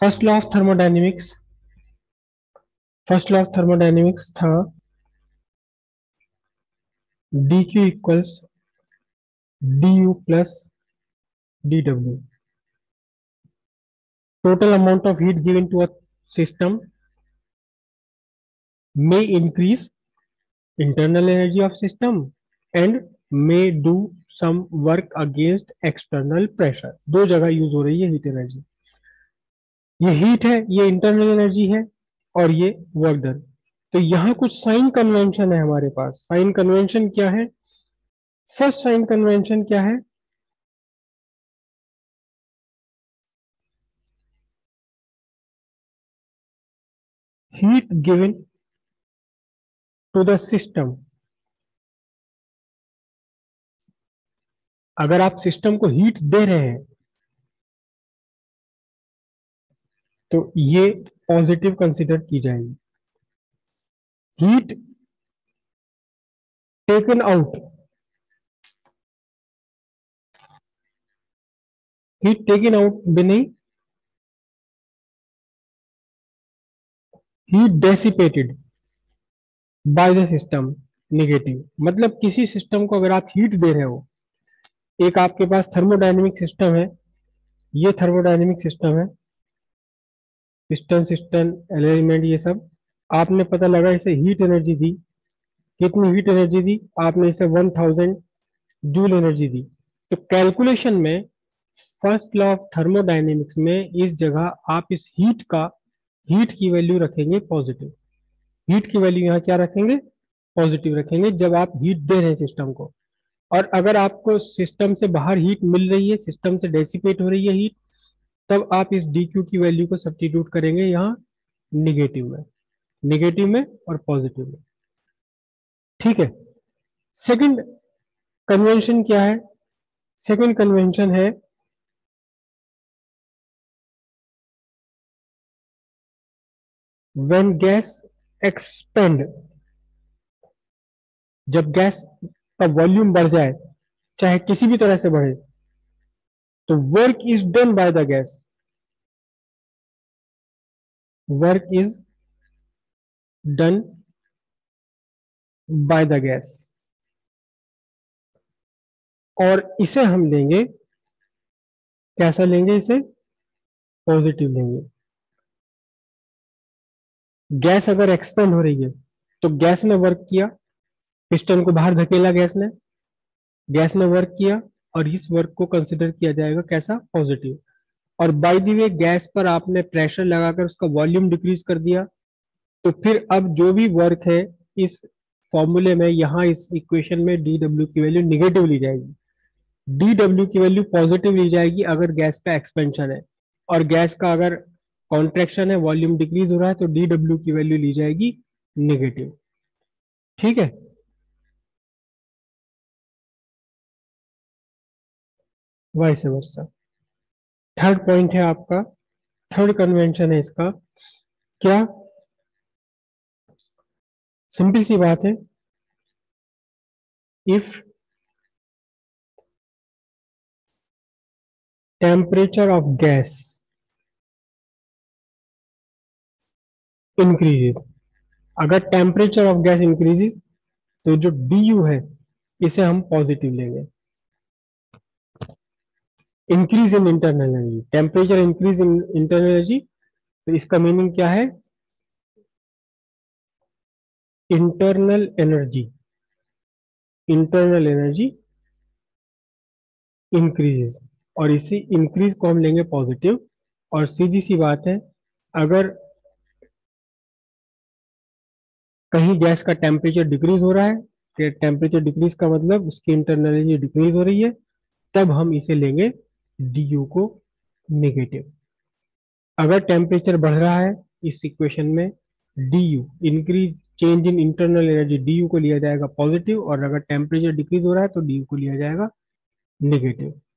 First law of thermodynamics था dq equals du plus dw. Total amount of heat given to a system may increase internal energy of system and may do some work against external pressure. दो जगह use हो रही है heat energy. ये heat है, ये internal energy है, और ये वर्क डन. तो यहाँ कुछ साइन कन्वेंशन है हमारे पास. साइन कन्वेंशन क्या है? फर्स्ट साइन कन्वेंशन क्या है? Heat given to the system. अगर आप सिस्टम को हीट दे रहे हैं तो ये पॉजिटिव कंसिडर की जाएगी. Heat taken out, heat taken out भी नहीं, heat dissipated by the system negative. मतलब किसी सिस्टम को अगर आप हीट दे रहे हो, एक आपके पास थर्मोडायनेमिक सिस्टम है, ये थर्मोडायनेमिक सिस्टम है, पिस्टन सिस्टम एलिमेंट ये सब, आपने पता लगा इसे हीट एनर्जी दी. कितनी हीट एनर्जी दी? आपने इसे 1000 जूल एनर्जी दी. तो कैलकुलेशन में फर्स्ट लॉ ऑफ थर्मोडायनेमिक्स में इस जगह आप इस हीट की वैल्यू रखेंगे पॉजिटिव. हीट की वैल्यू यहाँ क्या रखेंगे? पॉजिटिव रखेंगे जब आप हीट दे रहे हैं सिस्टम को. और अगर आपको सिस्टम से बाहर हीट मिल रही है, सिस्टम से डेसिपेट हो रही है हीट, तब आप इस dq की वैल्यू को सब्स्टिट्यूट करेंगे यहाँ नेगेटिव में और पॉजिटिव में. ठीक है. सेकंड कन्वेंशन क्या है? सेकंड कन्वेंशन है व्हेन गैस एक्सपेंड. जब गैस का वॉल्यूम बढ़ जाए, चाहे किसी भी तरह से बढ़े, तो work is done by the gas. Work is done by the gas. और इसे हम लेंगे, कैसा लेंगे? इसे पॉजिटिव लेंगे. गैस अगर एक्सपेंड हो रही है तो गैस ने वर्क किया, पिस्टन को बाहर धकेला गैस ने वर्क किया, और इस वर्क को कंसिडर किया जाएगा कैसा? पॉजिटिव. और बाय द वे गैस पर आपने प्रेशर लगाकर उसका वॉल्यूम डिक्रीज कर दिया, तो फिर अब जो भी वर्क है इस फॉर्मूले में, यहाँ इस इक्वेशन में dw की वैल्यू निगेटिव ली जाएगी. dw की वैल्यू पॉजिटिव ली जाएगी अगर गैस का एक्सपेंशन है, और गैस का अगर कॉन्ट्रैक्शन है, वॉल्यूम डिक्रीज हो रहा है, तो dw की वैल्यू ली जाएगी नेगेटिव. ठीक है. Vice versa. थर्ड पॉइंट है आपका, थर्ड कन्वेंशन है इसका. क्या? सिंपल सी बात है. If temperature of gas increases, अगर टेम्परेचर ऑफ गैस इंक्रीजेस तो जो du है इसे हम पॉजिटिव लेंगे. Increase in internal energy, temperature increase in internal energy, तो इसका मीनिंग क्या है? Internal energy, internal energy increases, और इसी इंक्रीज को हम लेंगे पॉजिटिव. और सीधी सी बात है, अगर कहीं गैस का टेम्परेचर डिक्रीज हो रहा है, टेम्परेचर डिक्रीज का मतलब उसकी इंटरनल एनर्जी डिक्रीज हो रही है, तब हम इसे लेंगे du को नेगेटिव. अगर टेम्परेचर बढ़ रहा है इस इक्वेशन में, du increase change in internal energy, du को लिया जाएगा पॉजिटिव, और अगर टेम्परेचर डिक्रीज हो रहा है तो du को लिया जाएगा नेगेटिव.